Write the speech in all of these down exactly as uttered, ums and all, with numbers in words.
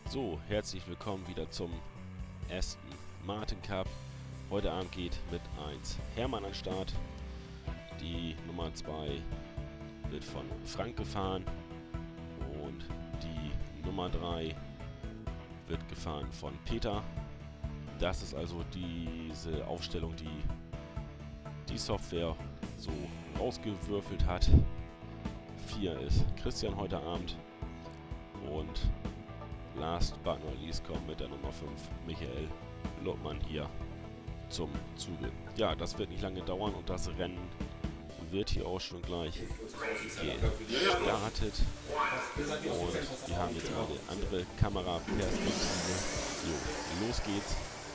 So, herzlich willkommen wieder zum Aston Martin Cup. Heute Abend geht mit eins Hermann an den Start. Die Nummer zwei wird von Frank gefahren und die Nummer drei wird gefahren von Peter. Das ist also diese Aufstellung, die die Software so rausgewürfelt hat. vier ist Christian heute Abend und last but not least kommt mit der Nummer fünf Michael Lottmann hier zum Zuge. Ja, das wird nicht lange dauern und das Rennen wird hier auch schon gleich gestartet. Und wir haben jetzt mal eine andere Kameraperspektive. So, los geht's.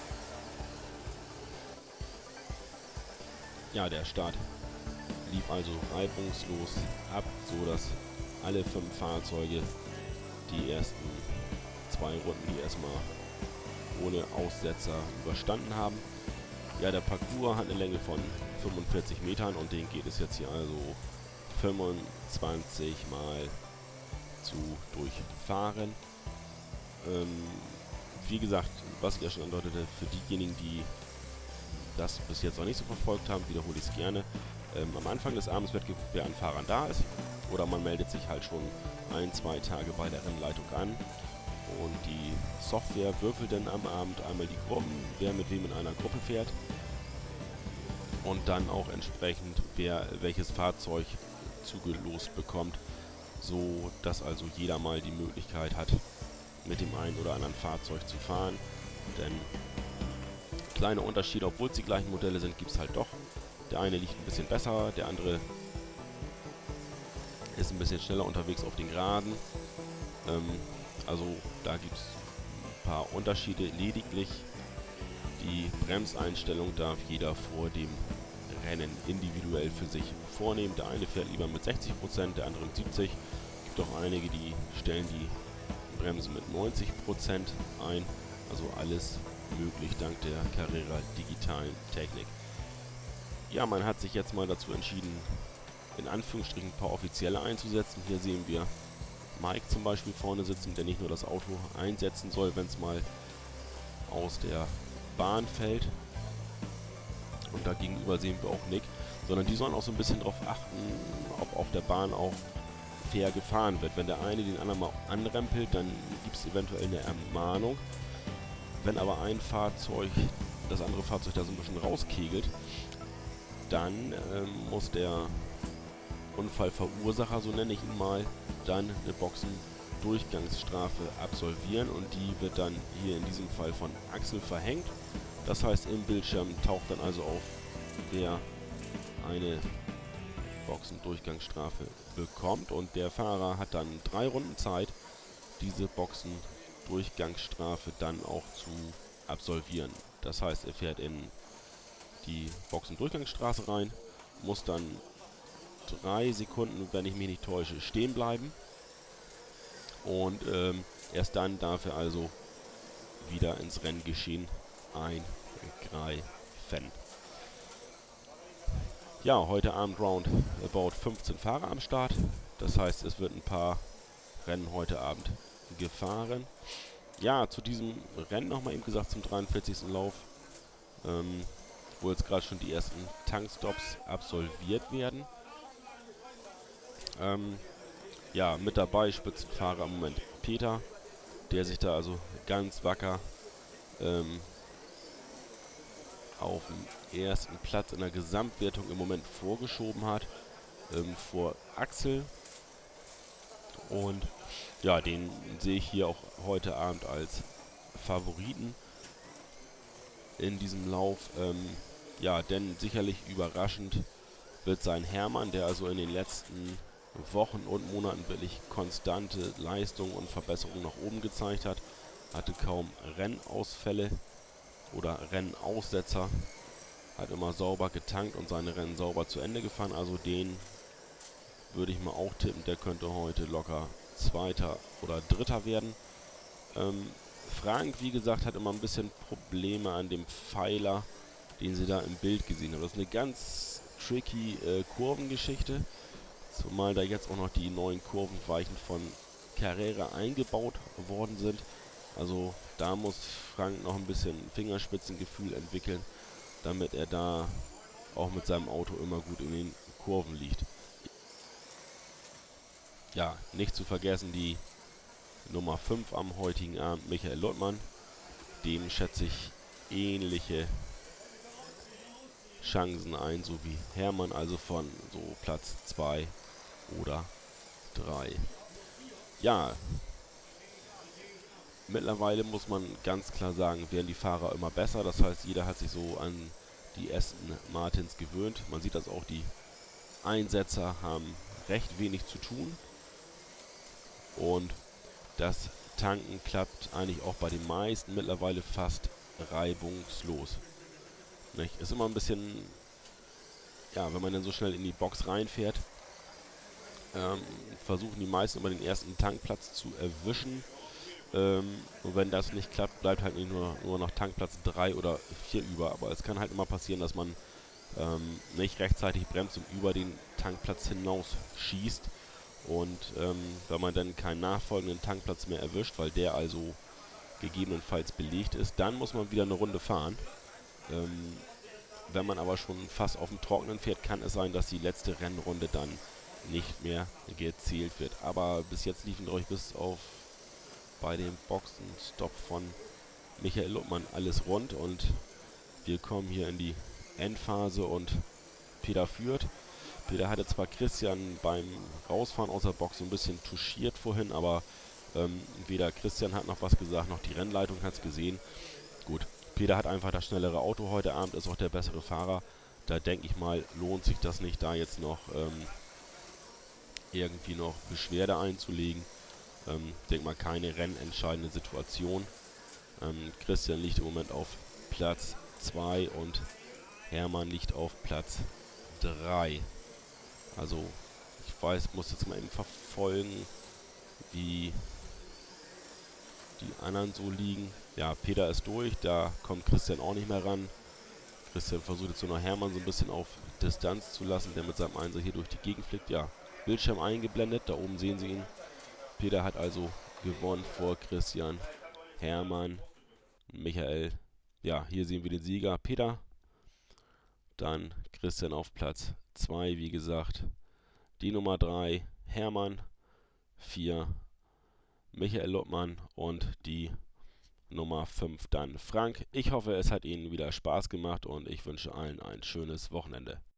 Ja, der Start lief also reibungslos ab, so dass alle fünf Fahrzeuge die ersten zwei Runden hier erstmal ohne Aussetzer überstanden haben. Ja, der Parcours hat eine Länge von fünfundvierzig Metern und den geht es jetzt hier also fünfundzwanzig Mal zu durchfahren. Ähm, wie gesagt, was ich ja schon andeutete, für diejenigen, die das bis jetzt noch nicht so verfolgt haben, wiederhole ich es gerne. Ähm, am Anfang des Abends wird geguckt, wer an Fahrern da ist, oder man meldet sich halt schon ein, zwei Tage bei der Rennleitung an. Und die Software würfelt dann am Abend einmal die Gruppen, wer mit wem in einer Gruppe fährt. Und dann auch entsprechend, wer welches Fahrzeug zugelost bekommt, so dass also jeder mal die Möglichkeit hat, mit dem einen oder anderen Fahrzeug zu fahren. Denn kleine Unterschiede, obwohl es die gleichen Modelle sind, gibt es halt doch. Der eine liegt ein bisschen besser, der andere ist ein bisschen schneller unterwegs auf den Geraden. Ähm, also da gibt es ein paar Unterschiede. Lediglich die Bremseinstellung darf jeder vor dem Rennen individuell für sich vornehmen. Der eine fährt lieber mit sechzig Prozent, der andere mit siebzig Prozent. Es gibt auch einige, die stellen die Bremsen mit neunzig Prozent ein. Also alles möglich dank der Carrera digitalen Technik. Ja, man hat sich jetzt mal dazu entschieden, in Anführungsstrichen ein paar Offizielle einzusetzen. Hier sehen wir Mike zum Beispiel vorne sitzen, der nicht nur das Auto einsetzen soll, wenn es mal aus der Bahn fällt. Und da gegenüber sehen wir auch Nick, sondern die sollen auch so ein bisschen darauf achten, ob auf der Bahn auch fair gefahren wird. Wenn der eine den anderen mal anrempelt, dann gibt es eventuell eine Ermahnung. Wenn aber ein Fahrzeug das andere Fahrzeug da so ein bisschen rauskegelt, dann ähm, muss der Unfallverursacher, so nenne ich ihn mal, dann eine Boxendurchgangsstrafe absolvieren und die wird dann hier in diesem Fall von Axel verhängt. Das heißt, im Bildschirm taucht dann also auf, wer eine Boxendurchgangsstrafe bekommt und der Fahrer hat dann drei Runden Zeit, diese Boxendurchgangsstrafe dann auch zu absolvieren. Das heißt, er fährt in die Boxendurchgangsstraße rein, muss dann drei Sekunden, wenn ich mich nicht täusche, stehen bleiben. Und ähm, erst dann darf er also wieder ins Renngeschehen eingreifen. Ja, heute Abend Round about fünfzehn Fahrer am Start. Das heißt, es wird ein paar Rennen heute Abend gefahren. Ja, zu diesem Rennen nochmal eben gesagt, zum dreiundvierzigsten Lauf, ähm, wo jetzt gerade schon die ersten Tankstops absolviert werden. Ähm, ja, mit dabei Spitzenfahrer im Moment Peter, der sich da also ganz wacker ähm, auf dem ersten Platz in der Gesamtwertung im Moment vorgeschoben hat, ähm, vor Axel. Und ja, den sehe ich hier auch heute Abend als Favoriten in diesem Lauf. Ähm, ja, denn sicherlich überraschend wird sein Hermann, der also in den letzten Wochen und Monaten wirklich konstante Leistung und Verbesserung nach oben gezeigt hat, hatte kaum Rennausfälle oder Rennaussetzer, hat immer sauber getankt und seine Rennen sauber zu Ende gefahren. Also den würde ich mal auch tippen, der könnte heute locker Zweiter oder Dritter werden. Ähm, Frank, wie gesagt, hat immer ein bisschen Probleme an dem Pfeiler, den Sie da im Bild gesehen haben. Das ist eine ganz tricky äh, Kurvengeschichte. Zumal da jetzt auch noch die neuen Kurvenweichen von Carrera eingebaut worden sind. Also da muss Frank noch ein bisschen Fingerspitzengefühl entwickeln, damit er da auch mit seinem Auto immer gut in den Kurven liegt. Ja, nicht zu vergessen die Nummer fünf am heutigen Abend, Michael Lottmann. Dem schätze ich ähnliche Chancen ein, so wie Hermann, also von so Platz zwei oder drei. Ja, mittlerweile muss man ganz klar sagen, werden die Fahrer immer besser. Das heißt, jeder hat sich so an die Aston Martins gewöhnt. Man sieht das auch, die Einsetzer haben recht wenig zu tun. Und das Tanken klappt eigentlich auch bei den meisten mittlerweile fast reibungslos. Nicht? Ist immer ein bisschen, ja, wenn man dann so schnell in die Box reinfährt, ähm, versuchen die meisten immer den ersten Tankplatz zu erwischen. Ähm, und wenn das nicht klappt, bleibt halt nicht nur, nur noch Tankplatz drei oder vier über. Aber es kann halt immer passieren, dass man ähm, nicht rechtzeitig bremst und über den Tankplatz hinaus schießt. Und ähm, wenn man dann keinen nachfolgenden Tankplatz mehr erwischt, weil der also gegebenenfalls belegt ist, dann muss man wieder eine Runde fahren. Ähm, wenn man aber schon fast auf dem Trockenen fährt, kann es sein, dass die letzte Rennrunde dann nicht mehr gezählt wird. Aber bis jetzt liefen, glaube ich, bis auf bei dem Boxenstopp von Michael Lottmann alles rund. Und wir kommen hier in die Endphase und Peter führt. Peter hatte zwar Christian beim Rausfahren aus der Box so ein bisschen touchiert vorhin, aber ähm, weder Christian hat noch was gesagt, noch die Rennleitung hat es gesehen. Gut, Peter hat einfach das schnellere Auto heute Abend, ist auch der bessere Fahrer. Da denke ich mal, lohnt sich das nicht, da jetzt noch ähm, irgendwie noch Beschwerde einzulegen. Ähm, denke mal, keine rennentscheidende Situation. Ähm, Christian liegt im Moment auf Platz zwei und Hermann liegt auf Platz drei. Also, ich weiß, muss jetzt mal eben verfolgen, wie die anderen so liegen. Ja, Peter ist durch, da kommt Christian auch nicht mehr ran. Christian versucht jetzt nur noch Hermann so ein bisschen auf Distanz zu lassen, der mit seinem Einser hier durch die Gegend fliegt. Ja, Bildschirm eingeblendet, da oben sehen Sie ihn. Peter hat also gewonnen vor Christian, Hermann, Michael. Ja, hier sehen wir den Sieger, Peter. Dann Christian auf Platz zwei, wie gesagt. Die Nummer drei, Hermann. vier, Michael Lottmann. Und die Nummer fünf dann Frank. Ich hoffe, es hat Ihnen wieder Spaß gemacht und ich wünsche allen ein schönes Wochenende.